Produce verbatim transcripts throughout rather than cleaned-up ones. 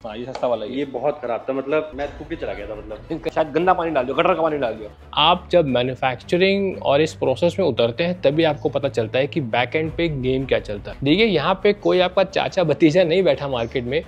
हाँ, ये सस्ता वाला ही ये बहुत खराब था, मतलब मैं थूक के चला गया था, मतलब शायद गंदा पानी डाल दिया, गटर का पानी डाल दिया। आप जब मैन्युफैक्चरिंग और इस प्रोसेस में उतरते हैं तभी आपको पता चलता है कि बैक एंड पे गेम क्या चलता है। देखिए यहाँ पे कोई आपका चाचा भतीजा नहीं बैठा मार्केट में।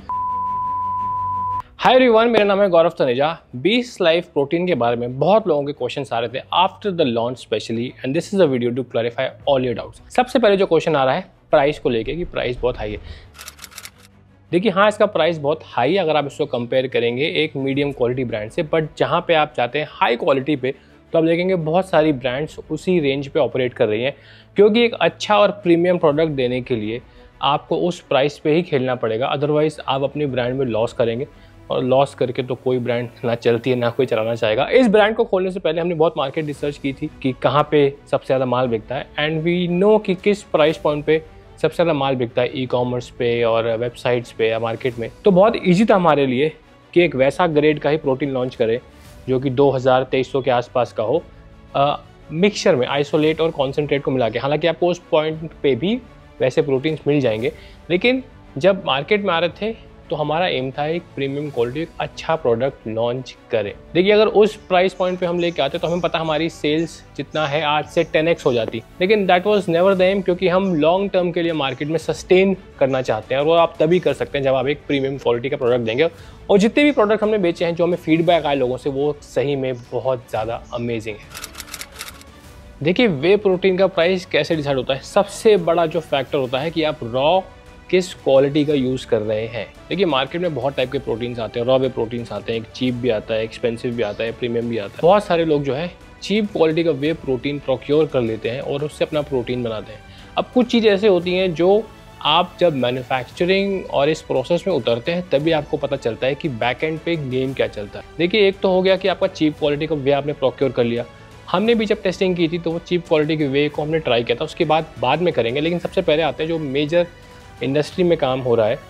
हाय एवरीवन, मेरा नाम है गौरव तनेजा। बीस लाइफ प्रोटीन के बारे में बहुत लोगों के क्वेश्चंस आ रहे थे after the launch specially, and this is a video to clarify all your doubts. सबसे पहले जो क्वेश्चन आ रहा है प्राइस को लेके कि प्राइस बहुत हाई है। देखिए हाँ, इसका प्राइस बहुत हाई है अगर आप इसको कंपेयर करेंगे एक मीडियम क्वालिटी ब्रांड से, बट जहाँ पे आप चाहते हैं हाई क्वालिटी पे तो आप देखेंगे बहुत सारी ब्रांड्स उसी रेंज पे ऑपरेट कर रही हैं, क्योंकि एक अच्छा और प्रीमियम प्रोडक्ट देने के लिए आपको उस प्राइस पे ही खेलना पड़ेगा, अदरवाइज आप अपनी ब्रांड में लॉस करेंगे और लॉस करके तो कोई ब्रांड ना चलती है ना कोई चलाना चाहेगा। इस ब्रांड को खोलने से पहले हमने बहुत मार्केट रिसर्च की थी कि कहाँ पे सबसे ज़्यादा माल बिकता है, एंड वी नो कि किस प्राइस पॉइंट पे सबसे ज़्यादा माल बिकता है ई कॉमर्स पे और वेबसाइट्स पे या मार्केट में। तो बहुत ईजी था हमारे लिए कि एक वैसा ग्रेड का ही प्रोटीन लॉन्च करें जो कि दो हज़ार तेईस सौ के आसपास का हो, मिक्सचर में आइसोलेट और कॉन्सेंट्रेट को मिला के। हालांकि आपको उस पॉइंट पे भी वैसे प्रोटीन्स मिल जाएंगे, लेकिन जब मार्केट में आ रहे थे तो हमारा एम था एक प्रीमियम क्वालिटी एक अच्छा प्रोडक्ट लॉन्च करें। देखिए अगर उस प्राइस पॉइंट पे हम लेके आते तो हमें पता हमारी सेल्स जितना है आज से टेन एक्स हो जाती, लेकिन that was never the aim, क्योंकि हम लॉन्ग टर्म के लिए मार्केट में सस्टेन करना चाहते हैं, और वो आप तभी कर सकते हैं जब आप एक प्रीमियम क्वालिटी का प्रोडक्ट देंगे। और जितने भी प्रोडक्ट हमने बेचे हैं, जो हमें फीडबैक आए लोगों से, वो सही में बहुत ज़्यादा अमेजिंग है। देखिए वे प्रोटीन का प्राइस कैसे डिसाइड होता है, सबसे बड़ा जो फैक्टर होता है कि आप रॉ किस क्वालिटी का यूज़ कर रहे हैं। देखिए मार्केट में बहुत टाइप के प्रोटीन्स आते हैं, रॉ वे प्रोटीन्स आते हैं, एक चीप भी आता है, एक्सपेंसिव भी आता है, प्रीमियम भी आता है। बहुत सारे लोग जो है चीप क्वालिटी का वे प्रोटीन प्रोक्योर कर लेते हैं और उससे अपना प्रोटीन बनाते हैं। अब कुछ चीज़ें ऐसे होती हैं जो आप जब मैन्युफैक्चरिंग और इस प्रोसेस में उतरते हैं तभी आपको पता चलता है कि बैक एंड पे गेम क्या चलता है। देखिए एक तो हो गया कि आपका चीप क्वालिटी का वे आपने प्रोक्योर कर लिया। हमने भी जब टेस्टिंग की थी तो वो चीप क्वालिटी के वे को हमने ट्राई किया था, उसके बाद बाद में करेंगे, लेकिन सबसे पहले आते हैं जो मेजर इंडस्ट्री में काम हो रहा है।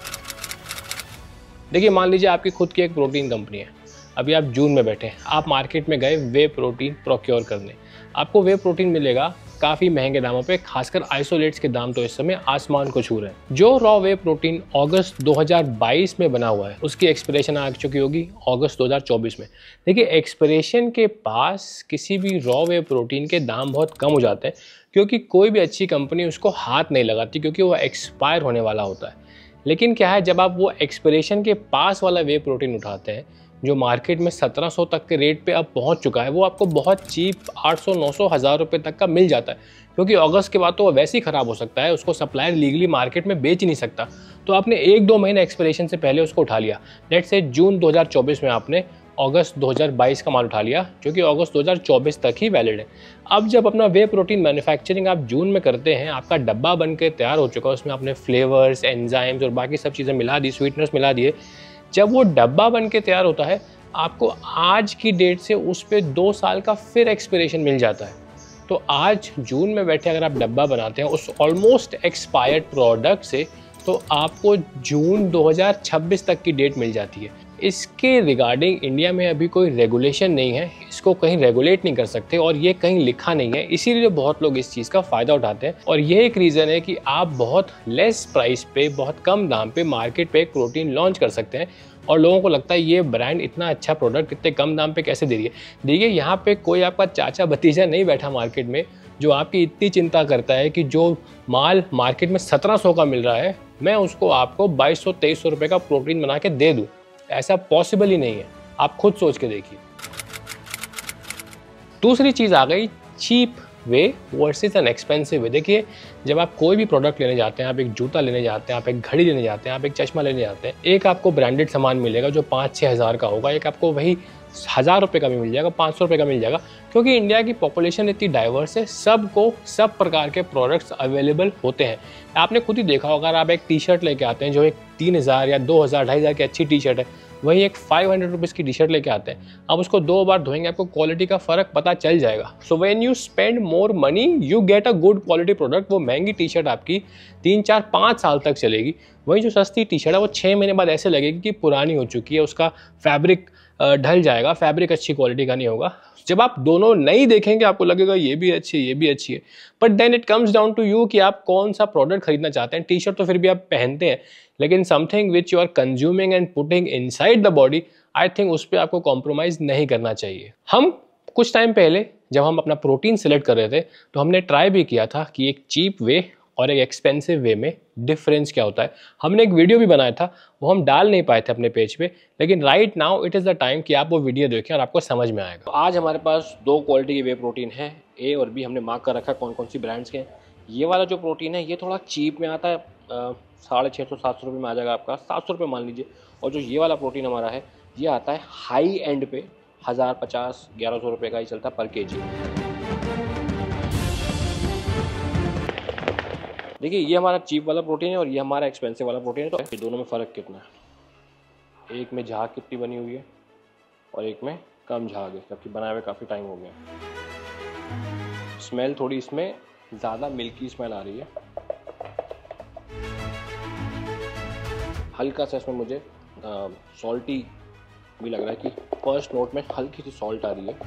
देखिए मान लीजिए आपकी खुद की एक प्रोटीन कंपनी है, अभी आप जून में बैठे हैं, आप मार्केट में गए वे प्रोटीन प्रोक्योर करने, आपको वे प्रोटीन मिलेगा काफ़ी महंगे दामों पे, खासकर आइसोलेट्स के दाम तो इस समय आसमान को छू रहे हैं। जो रॉ वे प्रोटीन अगस्त दो हज़ार बाईस में बना हुआ है उसकी एक्सपिरेशन आ चुकी होगी अगस्त दो हज़ार चौबीस में। देखिए एक्सपिरेशन के पास किसी भी रॉ वे प्रोटीन के दाम बहुत कम हो जाते हैं, क्योंकि कोई भी अच्छी कंपनी उसको हाथ नहीं लगाती, क्योंकि वो एक्सपायर होने वाला होता है। लेकिन क्या है, जब आप वो एक्सपिरेशन के पास वाला वे प्रोटीन उठाते हैं जो मार्केट में सत्रह सौ तक के रेट पे अब पहुंच चुका है, वो आपको बहुत चीप आठ सौ नौ सौ हज़ार रुपये तक का मिल जाता है, क्योंकि अगस्त के बाद तो वो वैसे ही ख़राब हो सकता है, उसको सप्लायर लीगली मार्केट में बेच नहीं सकता। तो आपने एक दो महीने एक्सपिरेशन से पहले उसको उठा लिया, लेट्स से जून दो हज़ार चौबीस में आपने अगस्त दो हज़ार बाईस का माल उठा लिया, जो कि अगस्त दो हज़ार चौबीस तक ही वैलिड है। अब जब अपना वे प्रोटीन मैन्युफैक्चरिंग आप जून में करते हैं, आपका डब्बा बन के तैयार हो चुका है, उसमें आपने फ्लेवर्स, एंजाइम्स और बाकी सब चीज़ें मिला दी, स्वीटनर्स मिला दिए। जब वो डब्बा बन के तैयार होता है, आपको आज की डेट से उस पर दो साल का फिर एक्सपिरेशन मिल जाता है। तो आज जून में बैठे अगर आप डब्बा बनाते हैं उस ऑलमोस्ट एक्सपायर्ड प्रोडक्ट से, तो आपको जून दो हज़ार छब्बीस तक की डेट मिल जाती है। इसके रिगार्डिंग इंडिया में अभी कोई रेगुलेशन नहीं है, इसको कहीं रेगुलेट नहीं कर सकते और ये कहीं लिखा नहीं है, इसीलिए बहुत लोग इस चीज़ का फ़ायदा उठाते हैं। और ये एक रीज़न है कि आप बहुत लेस प्राइस पे, बहुत कम दाम पे मार्केट पे एक प्रोटीन लॉन्च कर सकते हैं, और लोगों को लगता है ये ब्रांड इतना अच्छा प्रोडक्ट इतने कम दाम पे कैसे दे रही है। देखिए यहाँ पे कोई आपका चाचा भतीजा नहीं बैठा मार्केट में जो आपकी इतनी चिंता करता है कि जो माल मार्केट में सत्रह सौ का मिल रहा है, मैं उसको आपको बाईस सौ तेईस सौ रुपये का प्रोटीन बना के दे दूँ। ऐसा पॉसिबल ही नहीं है, आप खुद सोच के देखिए। दूसरी चीज़ आ गई cheap whey versus an expensive whey. देखिए जब आप कोई भी प्रोडक्ट लेने जाते हैं, आप एक जूता लेने जाते हैं, आप एक घड़ी लेने जाते हैं, आप एक चश्मा लेने जाते हैं, एक आपको ब्रांडेड सामान मिलेगा जो पाँच छः हज़ार का होगा, एक आपको वही हज़ार रुपये का भी मिल जाएगा, पाँच सौ रुपये का मिल जाएगा, क्योंकि इंडिया की पॉपुलेशन इतनी डाइवर्स है, सबको सब प्रकार के प्रोडक्ट्स अवेलेबल होते हैं। आपने खुद ही देखा होगा, अगर आप एक टी शर्ट लेके आते हैं जो एक तीन हज़ार या दो हज़ार ढाई हज़ार की अच्छी टी शर्ट है, वही एक फाइव हंड्रेड रुपीज़ की टी शर्ट लेके आते हैं, आप उसको दो बार धोएंगे, आपको क्वालिटी का फ़र्क पता चल जाएगा। So when you spend more money you get a good quality product. वो महंगी टी शर्ट आपकी तीन चार पाँच साल तक चलेगी, वही जो सस्ती टी शर्ट है वो छः महीने बाद ऐसे लगेगी कि पुरानी हो चुकी है, उसका फैब्रिक ढल जाएगा, फैब्रिक अच्छी क्वालिटी का नहीं होगा। जब आप दोनों नहीं देखेंगे आपको लगेगा ये भी अच्छी है, ये भी अच्छी है, but then it comes down to you कि आप कौन सा प्रोडक्ट खरीदना चाहते हैं। टी शर्ट तो फिर भी आप पहनते हैं, लेकिन something which you are consuming and putting inside the body, I think उस पर आपको कॉम्प्रोमाइज़ नहीं करना चाहिए। हम कुछ टाइम पहले जब हम अपना प्रोटीन सिलेक्ट कर रहे थे तो हमने ट्राई भी किया था कि एक चीप वे और एक एक्सपेंसिव वे में डिफरेंस क्या होता है। हमने एक वीडियो भी बनाया था, वो हम डाल नहीं पाए थे अपने पेज पे, लेकिन right now it is the time कि आप वो वीडियो देखें और आपको समझ में आएगा। तो आज हमारे पास दो क्वालिटी के वे प्रोटीन है, ए और बी। हमने मार्क कर रखा है कौन कौन सी ब्रांड्स के हैं। ये वाला जो प्रोटीन है ये थोड़ा चीप में आता है, साढ़े छः सौ सात सौ रुपये में आ जाएगा आपका, सात सौ रुपये मान लीजिए। और जो ये वाला प्रोटीन हमारा है ये आता है हाई एंड पे, हज़ार पचास ग्यारह सौ रुपये का ही चलता है पर के जी। देखिए ये हमारा चीप वाला प्रोटीन है और ये हमारा एक्सपेंसिव वाला प्रोटीन है। तो ये दोनों में फ़र्क कितना है, एक में झाग कितनी बनी हुई है और एक में कम झाग है, जबकि बनाए हुए काफ़ी टाइम हो गया। स्मेल थोड़ी इसमें ज़्यादा मिल्की स्मेल आ रही है, हल्का सा इसमें मुझे सॉल्टी भी लग रहा है कि फर्स्ट नोट में हल्की सी सॉल्ट आ रही है,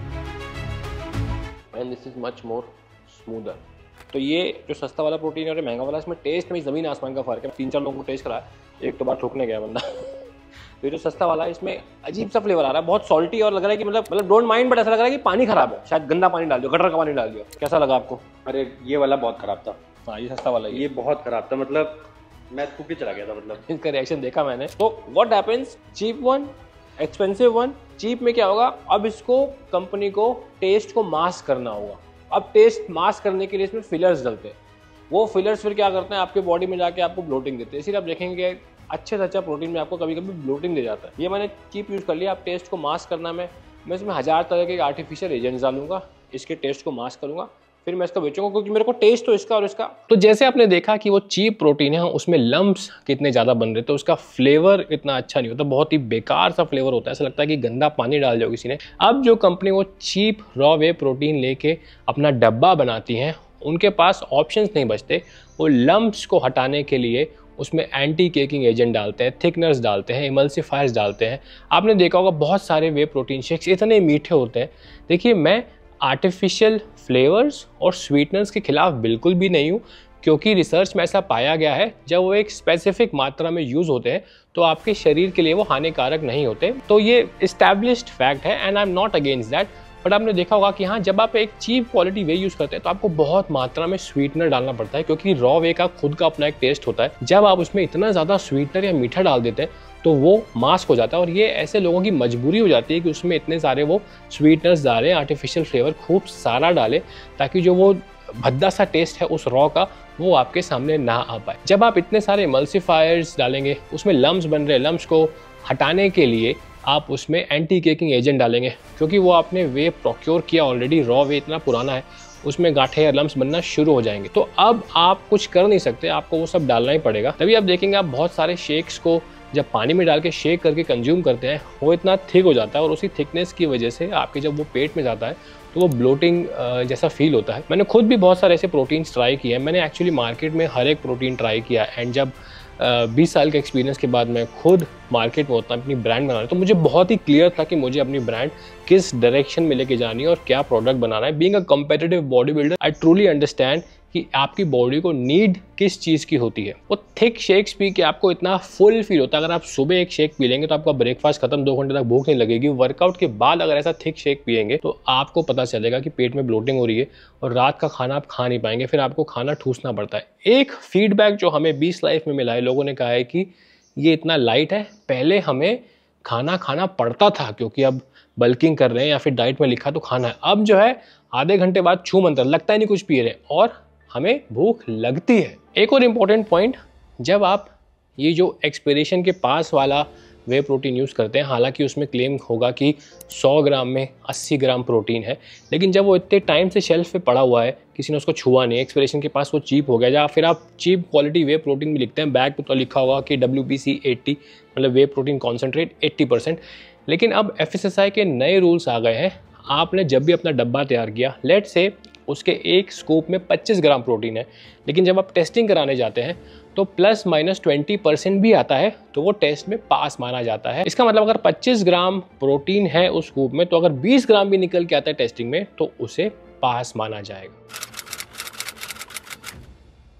and this is much more smoother. तो ये जो सस्ता वाला प्रोटीन है और महंगा वाला, इसमें टेस्ट में ज़मीन आसमान का फ़र्क है। तीन चार लोगों को टेस्ट कराया, एक तो बार ठोकने गया बंदा। तो ये जो सस्ता वाला है इसमें अजीब सा फ्लेवर आ रहा है, बहुत सॉल्टी, और लग रहा है कि मतलब मतलब डोंट माइंड, बट ऐसा लग रहा है कि पानी खराब है, शायद गंदा पानी डाल दिया, गटर का पानी डाल दिया। कैसा लगा आपको? अरे ये वाला बहुत खराब था। हाँ ये सस्ता वाला, ये बहुत खराब था, मतलब मैं थूक के चला गया था। मतलब इसका रिएक्शन देखा मैंने। तो what happens, cheap one, expensive one. Cheap में क्या होगा, अब इसको कंपनी को टेस्ट को मास्क करना होगा। अब टेस्ट मास्क करने के लिए इसमें फिलर्स डलते हैं, वो फिलर्स फिर क्या करते हैं आपके बॉडी में जाके आपको ब्लोटिंग देते हैं। इसीलिए आप देखेंगे अच्छे से अच्छा प्रोटीन में आपको कभी कभी ब्लोटिंग दे जाता है। ये मैंने चीप यूज़ कर लिया। आप टेस्ट को मास्क करना, मैं मैं इसमें हज़ार तरह के आर्टिफिशियल एजेंट्स डालूंगा, इसके टेस्ट को मास्क करूँगा, फिर मैं इसका बेचूंगा, क्योंकि मेरे को टेस्ट तो इसका और इसका। तो जैसे आपने देखा कि वो चीप प्रोटीन है, उसमें लम्प्स कितने ज़्यादा बन रहे थे, उसका फ्लेवर इतना अच्छा नहीं होता, बहुत ही बेकार सा फ्लेवर होता है, ऐसा लगता है कि गंदा पानी डाल दिया किसी ने। अब जो कंपनी वो चीप रॉ वे प्रोटीन लेके अपना डब्बा बनाती हैं, उनके पास ऑप्शंस नहीं बचते। वो लम्प्स को हटाने के लिए उसमें एंटी केकिंग एजेंट डालते हैं, थिकनर्स डालते हैं, इमल्सिफायर्स डालते हैं। आपने देखा होगा बहुत सारे वे प्रोटीन शेक्स इतने मीठे होते हैं। देखिए मैं आर्टिफिशियल फ्लेवर्स और स्वीटनर्स के खिलाफ बिल्कुल भी नहीं हूँ, क्योंकि रिसर्च में ऐसा पाया गया है जब वो एक स्पेसिफिक मात्रा में यूज़ होते हैं तो आपके शरीर के लिए वो हानिकारक नहीं होते। तो ये इस्टेब्लिश्ड फैक्ट है and I am not against that. But आपने देखा होगा कि हाँ, जब आप एक चीप क्वालिटी वे यूज़ करते हैं तो आपको बहुत मात्रा में स्वीटनर डालना पड़ता है, क्योंकि रॉ वे का खुद का अपना एक टेस्ट होता है। जब आप उसमें इतना ज़्यादा स्वीटनर या मीठा डाल देते हैं तो वो मास्क हो जाता है, और ये ऐसे लोगों की मजबूरी हो जाती है कि उसमें इतने सारे वो स्वीटनर्स डालें, आर्टिफिशियल फ्लेवर खूब सारा डालें, ताकि जो वो भद्दा सा टेस्ट है उस रॉ का वो आपके सामने ना आ पाए। जब आप इतने सारे इमल्सिफायर्स डालेंगे, उसमें लम्प्स बन रहे, लम्प्स को हटाने के लिए आप उसमें एंटी केकिंग एजेंट डालेंगे, क्योंकि वो आपने वे प्रोक्योर किया ऑलरेडी, रॉ वे इतना पुराना है, उसमें गांठे या लम्प्स बनना शुरू हो जाएंगे। तो अब आप कुछ कर नहीं सकते, आपको वो सब डालना ही पड़ेगा। तभी आप देखेंगे आप बहुत सारे शेक्स को जब पानी में डाल के शेक करके कंज्यूम करते हैं, वो इतना थिक हो जाता है, और उसी थिकनेस की वजह से आपके जब वो पेट में जाता है तो वो ब्लोटिंग जैसा फील होता है। मैंने खुद भी बहुत सारे ऐसे प्रोटीन्स ट्राई किए हैं। मैंने एक्चुअली मार्केट में हर एक प्रोटीन ट्राई किया, एंड जब बीस साल के एक्सपीरियंस के बाद मैं खुद मार्केट में होता अपनी ब्रांड बनाना, तो मुझे बहुत ही क्लियर था कि मुझे अपनी ब्रांड किस डायरेक्शन में लेके जानी है और क्या प्रोडक्ट बनाना है। Being a competitive body builder, I truly understand कि आपकी बॉडी को नीड किस चीज़ की होती है। वो थिक शेक्स पी के आपको इतना फुल फील होता है। अगर आप सुबह एक शेक पी लेंगे तो आपका ब्रेकफास्ट खत्म, दो घंटे तक भूख नहीं लगेगी। वर्कआउट के बाद अगर ऐसा थिक शेक पिएंगे तो आपको पता चलेगा कि पेट में ब्लोटिंग हो रही है और रात का खाना आप खा नहीं पाएंगे, फिर आपको खाना ठूसना पड़ता है। एक फीडबैक जो हमें बीस लाइफ में मिला है, लोगों ने कहा है कि ये इतना लाइट है, पहले हमें खाना खाना पड़ता था क्योंकि अब बल्किंग कर रहे हैं या फिर डाइट में लिखा तो खाना है, अब जो है आधे घंटे बाद छू मंतर लगता ही नहीं कुछ पी रहे और हमें भूख लगती है। एक और इम्पॉर्टेंट पॉइंट, जब आप ये जो एक्सपायरेशन के पास वाला वे प्रोटीन यूज़ करते हैं, हालांकि उसमें क्लेम होगा कि सौ ग्राम में अस्सी ग्राम प्रोटीन है, लेकिन जब वो इतने टाइम से शेल्फ पे पड़ा हुआ है, किसी ने उसको छुआ नहीं, एक्सपायरेशन के पास वो चीप हो गया, या फिर आप चीप क्वालिटी वे प्रोटीन भी लिखते हैं, बैग पे तो लिखा होगा कि डब्ल्यू बी सी अस्सी, मतलब वे प्रोटीन कॉन्सेंट्रेट अस्सी परसेंट। लेकिन अब एफ एस एस आई के नए रूल्स आ गए हैं। आपने जब भी अपना डब्बा तैयार किया, लेट से उसके एक स्कूप में पच्चीस ग्राम प्रोटीन है, लेकिन जब आप टेस्टिंग कराने जाते हैं तो प्लस माइनस ट्वेंटी परसेंट भी आता है, तो वो टेस्ट में पास माना जाता है। इसका मतलब अगर पच्चीस ग्राम प्रोटीन है उस स्कूप में, तो अगर बीस ग्राम भी निकल के आता है टेस्टिंग में, तो उसे पास माना जाएगा।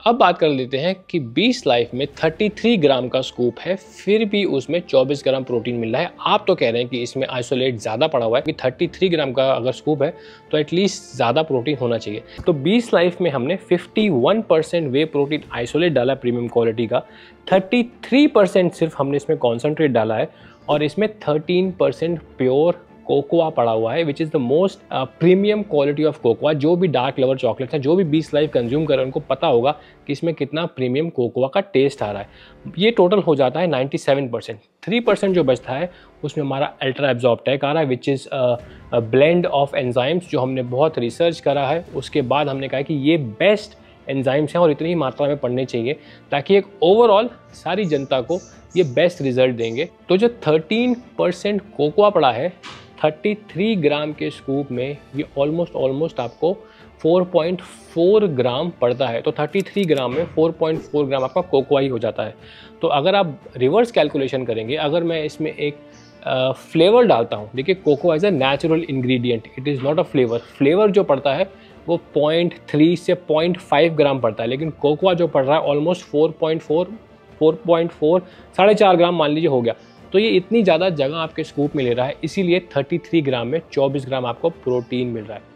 अब बात कर लेते हैं कि बीस लाइफ में तैंतीस ग्राम का स्कूप है, फिर भी उसमें चौबीस ग्राम प्रोटीन मिल रहा है। आप तो कह रहे हैं कि इसमें आइसोलेट ज़्यादा पड़ा हुआ है कि तैंतीस ग्राम का अगर स्कूप है तो एटलीस्ट ज़्यादा प्रोटीन होना चाहिए। तो बीस लाइफ में हमने इक्यावन परसेंट वे प्रोटीन आइसोलेट डाला प्रीमियम क्वालिटी का, तैंतीस परसेंट सिर्फ हमने इसमें कॉन्सेंट्रेट डाला है और इसमें तेरह परसेंट प्योर कोकोआ पड़ा हुआ है, which is the most premium quality of cocoa. जो भी डार्क लेवल चॉकलेट्स हैं, जो भी बीस लाइफ कंज्यूम कर रहे हैं, उनको पता होगा कि इसमें कितना प्रीमियम कोकोआ का टेस्ट आ रहा है। ये टोटल हो जाता है सत्तानवे परसेंट। थ्री परसेंट जो बचता है उसमें हमारा अल्ट्रा एब्जॉर्बटेक आ रहा है, which is blend of enzymes, जो हमने बहुत रिसर्च करा है। उसके बाद हमने कहा कि ये बेस्ट एंजाइम्स हैं और इतनी ही मात्रा में पड़ने चाहिए ताकि एक ओवरऑल सारी जनता को ये बेस्ट रिजल्ट देंगे। तो जो तेरह परसेंट कोकोआ पड़ा है तैंतीस ग्राम के स्कूप में, ये ऑलमोस्ट ऑलमोस्ट आपको चार पॉइंट चार ग्राम पड़ता है। तो तैंतीस ग्राम में चार पॉइंट चार ग्राम आपका कोकोआ ही हो जाता है। तो अगर आप रिवर्स कैलकुलेशन करेंगे, अगर मैं इसमें एक फ्लेवर uh, डालता हूँ, देखिए cocoa as a natural ingredient, it is not a flavour. Flavour जो पड़ता है वो पॉइंट थ्री से पॉइंट फाइव ग्राम पड़ता है, लेकिन कोकोआ जो पड़ रहा है almost four point four four point four साढ़े चार ग्राम मान लीजिए हो गया। तो ये इतनी ज़्यादा जगह आपके स्कूप में ले रहा है, इसीलिए तैंतीस ग्राम में चौबीस ग्राम आपको प्रोटीन मिल रहा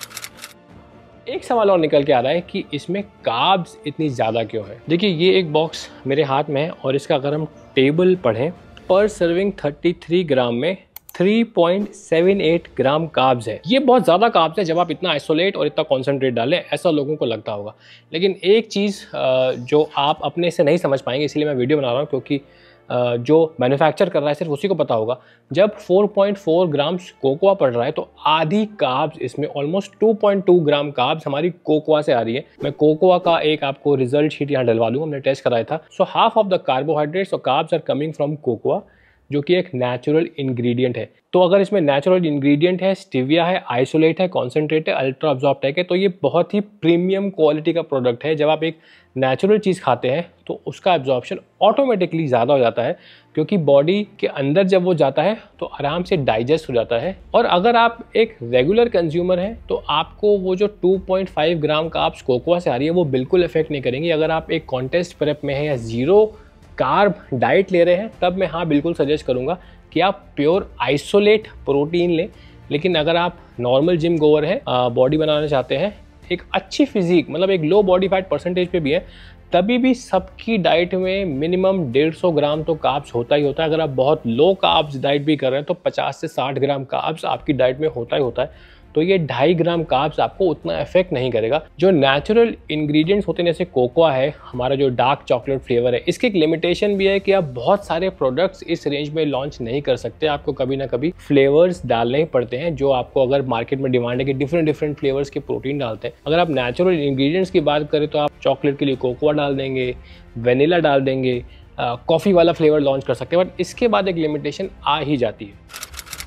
है। एक सवाल और निकल के आ रहा है कि इसमें कार्ब्स इतनी ज़्यादा क्यों है। देखिए ये एक बॉक्स मेरे हाथ में है और इसका अगर हम टेबल पढ़ें, पर सर्विंग तैंतीस ग्राम में तीन पॉइंट सात आठ ग्राम कार्ब्स है। ये बहुत ज़्यादा कार्ब्स है जब आप इतना आइसोलेट और इतना कॉन्सेंट्रेट डालें, ऐसा लोगों को लगता होगा। लेकिन एक चीज़ जो आप अपने से नहीं समझ पाएंगे, इसलिए मैं वीडियो बना रहा हूँ, क्योंकि जो मैन्युफैक्चर कर रहा है सिर्फ उसी को पता होगा। जब चार पॉइंट चार ग्राम कोकोआ पड़ रहा है तो आधी कार्ब्स इसमें, ऑलमोस्ट दो पॉइंट दो ग्राम कार्ब्स हमारी कोकोआ से आ रही है। मैं कोकोआ का एक आपको रिजल्ट शीट यहाँ डलवा दूंगा, हमने टेस्ट कराया था। So half of the carbohydrates और carbs are coming from cocoa, जो कि एक नेचुरल इंग्रेडिएंट है। तो अगर इसमें नेचुरल इंग्रेडिएंट है, स्टीविया है, आइसोलेट है, कॉन्सेंट्रेट है, अल्ट्रा एब्जॉर्बटेक है, तो ये बहुत ही प्रीमियम क्वालिटी का प्रोडक्ट है। जब आप एक नेचुरल चीज़ खाते हैं तो उसका एब्जॉर्प्शन ऑटोमेटिकली ज़्यादा हो जाता है, क्योंकि बॉडी के अंदर जब वो जाता है तो आराम से डाइजेस्ट हो जाता है। और अगर आप एक रेगुलर कंज्यूमर हैं तो आपको वो जो दो पॉइंट पाँच ग्राम का आप कोकोआ से आ रही है वो बिल्कुल इफेक्ट नहीं करेंगी। अगर आप एक कॉन्टेस्ट प्रेप में है या जीरो कार्ब डाइट ले रहे हैं, तब मैं हाँ बिल्कुल सजेस्ट करूँगा कि आप प्योर आइसोलेट प्रोटीन लें। लेकिन अगर आप नॉर्मल जिम गोवर हैं, बॉडी बनाना चाहते हैं, एक अच्छी फिजिक, मतलब एक लो बॉडी फैट परसेंटेज पे भी है, तभी भी सबकी डाइट में मिनिमम डेढ़ सौ ग्राम तो कार्ब्स होता ही होता है। अगर आप बहुत लो कार्ब्स डाइट भी कर रहे हैं तो पचास से साठ ग्राम कार्ब्स आपकी डाइट में होता ही होता है। तो ये ढाई ग्राम कार्ब्स आपको उतना इफेक्ट नहीं करेगा। जो नेचुरल इंग्रेडिएंट्स होते हैं, जैसे कोकोआ है, हमारा जो डार्क चॉकलेट फ्लेवर है, इसकी एक लिमिटेशन भी है कि आप बहुत सारे प्रोडक्ट्स इस रेंज में लॉन्च नहीं कर सकते। आपको कभी ना कभी फ्लेवर्स डालने ही पड़ते हैं, जो आपको अगर मार्केट में डिमांड है कि डिफरेंट डिफरेंट फ्लेवर्स के प्रोटीन डालते हैं। अगर आप नेचुरल इंग्रेडिएंट्स की बात करें तो आप चॉकलेट के लिए कोकोआ डाल देंगे, वेनिला डाल देंगे, कॉफ़ी वाला फ्लेवर लॉन्च कर सकते हैं, बट इसके बाद एक लिमिटेशन आ ही जाती है।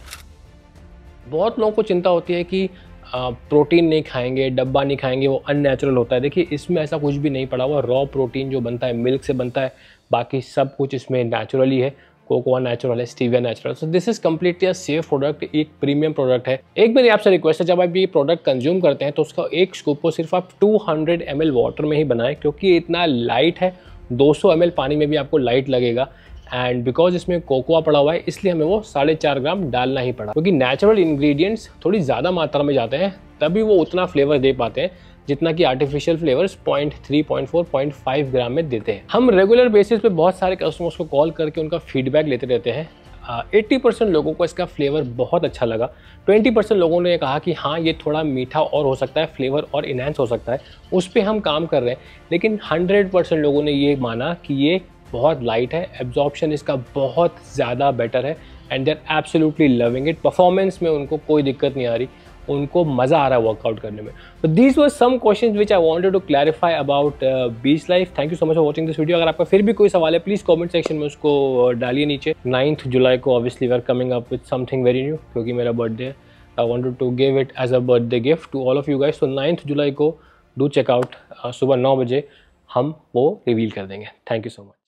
बहुत लोगों को चिंता होती है कि प्रोटीन नहीं खाएंगे, डब्बा नहीं खाएंगे, वो अननेचुरल होता है। देखिए इसमें ऐसा कुछ भी नहीं पड़ा हुआ। रॉ प्रोटीन जो बनता है मिल्क से बनता है, बाकी सब कुछ इसमें नेचुरली है। कोकोआ नेचुरल है, stevia natural. So this is completely a safe product, एक प्रीमियम प्रोडक्ट है। एक मेरी आपसे रिक्वेस्ट है, जब आप ये प्रोडक्ट कंज्यूम करते हैं तो उसका एक स्कूप को सिर्फ आप दो सौ एम एल वाटर में ही बनाएं, क्योंकि इतना लाइट है। दो सौ एम एल पानी में भी आपको लाइट लगेगा। एंड बिकॉज इसमें कोकोआ पड़ा हुआ है, इसलिए हमें वो साढ़े चार ग्राम डालना ही पड़ा, क्योंकि नेचुरल इंग्रेडिएंट्स थोड़ी ज़्यादा मात्रा में जाते हैं, तभी वो उतना फ्लेवर दे पाते हैं जितना कि artificial flavours point three, point four, point five gram में देते हैं। हम रेगुलर बेसिस पे बहुत सारे कस्टमर्स को कॉल करके उनका फीडबैक लेते रहते हैं। अस्सी परसेंट लोगों को इसका फ्लेवर बहुत अच्छा लगा। बीस परसेंट लोगों ने कहा कि हाँ ये थोड़ा मीठा और हो सकता है, फ्लेवर और इनहेंस हो सकता है, उस पर हम काम कर रहे हैं। लेकिन हंड्रेड परसेंट लोगों ने ये माना कि ये बहुत लाइट है, एब्जॉर्प्शन इसका बहुत ज़्यादा बेटर है, and they are absolutely loving it. Performance में उनको कोई दिक्कत नहीं आ रही, उनको मज़ा आ रहा है वर्कआउट करने में। तो these were some questions which I wanted to clarify about beast life. Thank you so much for watching this video. अगर आपका फिर भी कोई सवाल है प्लीज़ कमेंट सेक्शन में उसको डालिए नीचे। नाइन्थ जुलाई को obviously we are coming up with something very new, क्योंकि मेरा बर्थडे है। I wanted to give it as a birthday gift to all of you guys. तो नाइन्थ जुलाई को डू चेकआउट, सुबह नौ बजे हम वो रिवील कर देंगे। Thank you so much.